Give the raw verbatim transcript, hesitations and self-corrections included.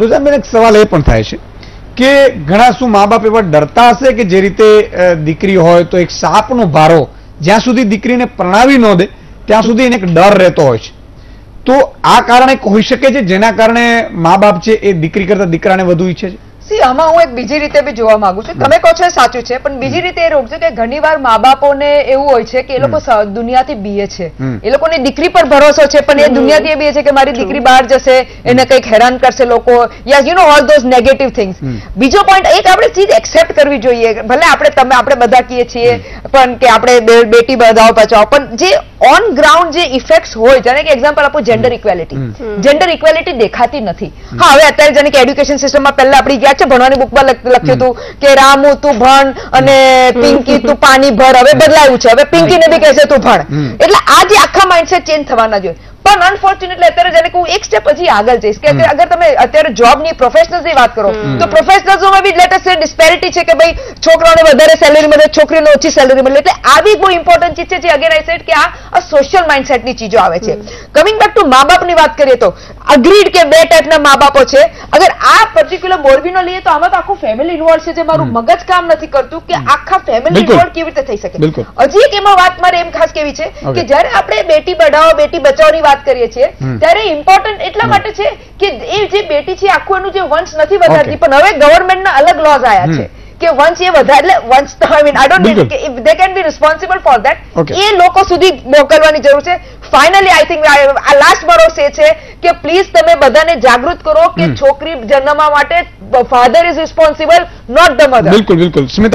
રુઝાનબેન, એક સવાલ એ પણ થાય છે કે ઘણા શું મા બાપ એવા ડરતા હશે કે જે રીતે દીકરી હોય તો એક સાપનો ભારો જ્યાં સુધી દીકરીને પરણાવી ન દે ત્યાં સુધી એને એક ડર રહેતો હોય છે, તો આ કારણે હોઈ શકે છે જેના કારણે મા બાપ છે એ દીકરી કરતા દીકરાને વધુ ઈચ્છે છે? સી આમાં હું એક બીજી રીતે બી જોવા માંગુ છું. તમે કહો છો સાચું છે, પણ બીજી રીતે એ રોક છે કે ઘણીવાર મા બાપોને એવું હોય છે કે એ લોકો દુનિયાથી બીએ છે, એ લોકોની દીકરી પર ભરોસો છે, પણ એ દુનિયાથી બીએ છે કે મારી દીકરી બહાર જશે, એને કંઈક હેરાન કરશે લોકો, ya you know all those negative things. બીજો પોઈન્ટ એક આપણે ચીજ એક્સેપ્ટ કરવી જોઈએ, ભલે આપણે તમે આપણે બધા કહીએ છીએ પણ કે આપણે બેટી બચાવો બચાવો, પણ જે ઓન ગ્રાઉન્ડ જે ઇફેક્ટ્સ હોય, જાણે કે એક્ઝામ્પલ આપો જેન્ડર ઇક્વેલિટી, જેન્ડર ઇક્વેલિટી દેખાતી નથી. હા, હવે અત્યારે જાણે કે એડ્યુકેશન સિસ્ટમમાં પહેલા આપણી ગયા છે ભણવાની બુકમાં લખ્યું હતું કે રામુ તું ભણ અને પિંકી તું પાણી ભર, હવે બદલાયું છે, હવે પિંકીને બી કહેશે તું ભણ. એટલે આ જે આખા માઇન્ડસેટ ચેન્જ થવાના જોઈએ. પણ અનફોર્ચ્યુનેટલી અત્યારે જાણે કે હું એક સ્ટેપ પછી આગળ જઈશ કે અગર તમે અત્યારે જોબની પ્રોફેશનલ્સની વાત કરો તો પ્રોફેશનલ્સમાં બી લેટેસ્ટ ડિસ્પેરિટી છે કે ભાઈ છોકરાઓને વધારે સેલેરી મળે, છોકરીઓને ઓછી સેલેરી મળે. એટલે આ બી બહુ ઇમ્પોર્ટન્ટ ચીજ છે જે અગેન આઈ સેડ કે આ સોશિયલ માઇન્ડસેટની ચીજો આવે છે. કમિંગ બેક ટુ મા બાપની વાત કરીએ તો અગ્રીડ કે બે ટાઈપના મા બાપો છે. અગર આ પર્ટિક્યુલર મોરબીનો લઈએ તો આમાં તો આખું ફેમિલી ઇન્વોલ્વ છે, જે મારું મગજ કામ નથી કરતું કે આખા ફેમિલી ઇન્વોલ્વ કેવી રીતે થઈ શકે. હજી એક એમાં વાત મારે એમ ખાસ કેવી છે કે જયારે આપણે બેટી પઢાઓ બેટી બચાવોની વાત કરીએ છીએ ત્યારે ઇમ્પોર્ટન્ટ એટલા માટે છે કે એ જે બેટી છે આખું એનું જે વંશ નથી વધારતી, પણ હવે ગવર્મેન્ટના અલગ લોઝ આવ્યા છે કે વંશ એ વધારે, એટલે વંશ તો આઈ મીન આઈ ડોન્ટ કે they can be responsible for that, એ લોકો સુધી મોકલવાની જરૂર છે. ફાઇનલી આઈ થિંક આ લાસ્ટ બરોસ એ છે કે પ્લીઝ તમે બધાને જાગૃત કરો કે છોકરી જન્મવા માટે father is responsible, not the mother. બિલકુલ બિલકુલ.